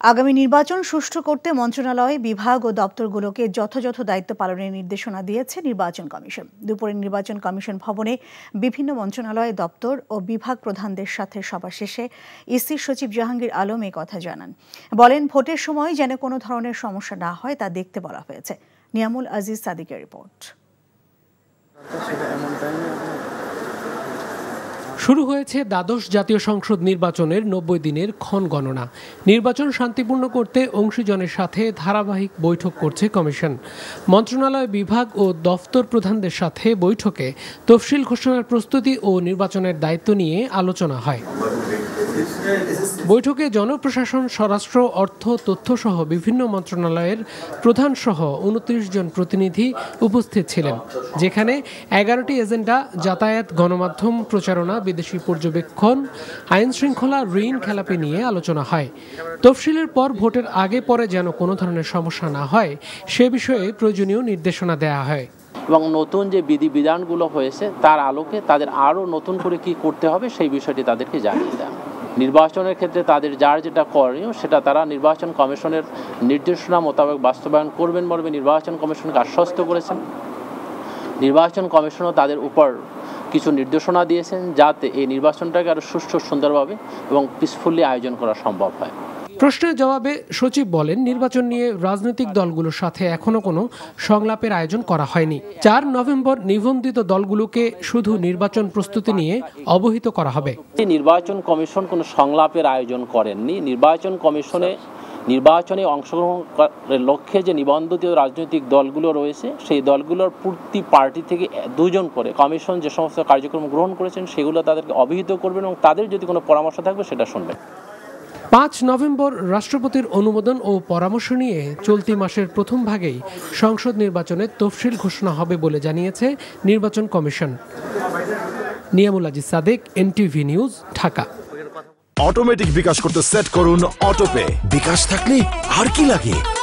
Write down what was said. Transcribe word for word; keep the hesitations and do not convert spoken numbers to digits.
আগামী নির্বাচন সুষ্ঠু করতে মন্ত্রণালয়, বিভাগ ও দপ্তরগুলোকে যথাযথ দায়িত্ব পালনের নির্দেশনা দিয়েছে নির্বাচন কমিশন। দুপুরে নির্বাচন কমিশন ভবনে বিভিন্ন মন্ত্রণালয়, দপ্তর ও বিভাগ প্রধানদের সাথে সভা শেষে ইসি সচিব জাহাঙ্গীর আলম এই কথা জানান। বলেন, ভোটের সময় যেন কোনো ধরনের সমস্যা না হয় তা দেখতে বলা হয়েছে। নিয়ামুল আজিজ সাদিকের রিপোর্ট। শুরু হয়েছে দ্বাদশ জাতীয় সংসদ নির্বাচনের নব্বই দিনের ক্ষণ গণনা। নির্বাচন শান্তিপূর্ণ করতে অংশীজনের সাথে ধারাবাহিক বৈঠক করছে কমিশন। মন্ত্রণালয়, বিভাগ ও দফতর প্রধানদের সাথে বৈঠকে তফসিল ঘোষণার প্রস্তুতি ও নির্বাচনের দায়িত্ব নিয়ে আলোচনা হয়। বৈঠকে জনপ্রশাসন, স্বরাষ্ট্র, অর্থ, তথ্য সহ বিভিন্ন মন্ত্রণালয়ের প্রধান সহ উনত্রিশ জন প্রতিনিধি উপস্থিত ছিলেন, যেখানে এগারোটি এজেন্ডা যাতায়াত, গণমাধ্যম, প্রচারণা, বিদেশি পর্যবেক্ষণ, আইন শৃঙ্খলা, ঋণ খেলাপি নিয়ে আলোচনা হয়। তফসিলের পর ভোটের আগে পরে যেন কোনো ধরনের সমস্যা না হয় সে বিষয়ে প্রয়োজনীয় নির্দেশনা দেওয়া হয় এবং নতুন যে বিধিবিধানগুলো হয়েছে তার আলোকে তাদের আরও নতুন করে কি করতে হবে সেই বিষয়টি তাদেরকে জানিয়ে দেওয়া। নির্বাচনের ক্ষেত্রে তাদের যার যেটা করণীয় সেটা তারা নির্বাচন কমিশনের নির্দেশনা মোতাবেক বাস্তবায়ন করবেন বলে নির্বাচন কমিশনকে আশ্বস্ত করেছেন। নির্বাচন কমিশনও তাদের উপর কিছু নির্দেশনা দিয়েছেন যাতে এই নির্বাচনটাকে আরও সুষ্ঠু, সুন্দরভাবে এবং পিসফুলি আয়োজন করা সম্ভব হয়। প্রশ্নের জবাবে সচিব বলেন, নির্বাচন নিয়ে রাজনৈতিক দলগুলোর সাথে এখনো কোনো সংলাপের আয়োজন করা হয়নি। চার নভেম্বর নিবন্ধিত দলগুলোকে শুধু নির্বাচন প্রস্তুতি নিয়ে অবহিত করা হবে। নির্বাচন কমিশন কোনো সংলাপের আয়োজন করেননি। নির্বাচন কমিশনে নির্বাচনে অংশগ্রহণ করার লক্ষ্যে যে নিবন্ধিত রাজনৈতিক দলগুলো রয়েছে সেই দলগুলোর প্রতি পার্টি থেকে দুজন করে কমিশন যে সমস্ত কার্যক্রম গ্রহণ করেছেন সেগুলো তাদেরকে অবহিত করবেন এবং তাদের যদি কোনো পরামর্শ থাকবে সেটা শুনবেন। পাঁচ নভেম্বর রাষ্ট্রপতির অনুমোদন ও পরামর্শ নিয়ে চলতি মাসের প্রথম ভাগেই সংসদ নির্বাচনের তফসিল ঘোষণা হবে বলে জানিয়েছে নির্বাচন commission. Niamul Aziz Sadek, NTV news, Dhaka. Automatic bKash করতে সেট করুন অটোপে। বিকাশ থাকলে আর কি লাগে।